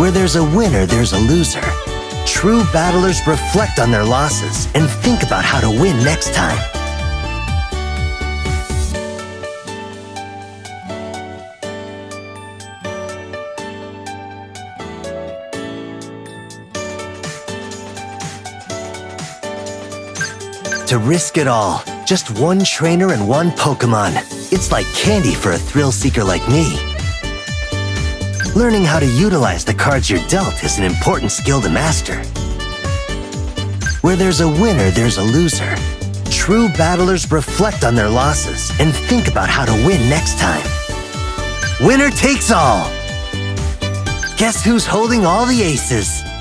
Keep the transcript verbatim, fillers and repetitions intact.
Where there's a winner, there's a loser. True battlers reflect on their losses and think about how to win next time. To risk it all, just one trainer and one Pokémon. It's like candy for a thrill seeker like me. Learning how to utilize the cards you're dealt is an important skill to master. Where there's a winner, there's a loser. True battlers reflect on their losses and think about how to win next time. Winner takes all! Guess who's holding all the aces?